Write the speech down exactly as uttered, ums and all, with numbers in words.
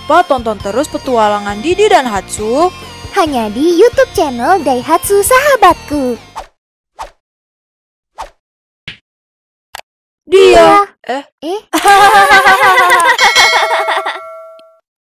lupa tonton terus petualangan Didi dan Hatsu hanya di YouTube channel Daihatsu Sahabatku. Dia. Eh. Eh.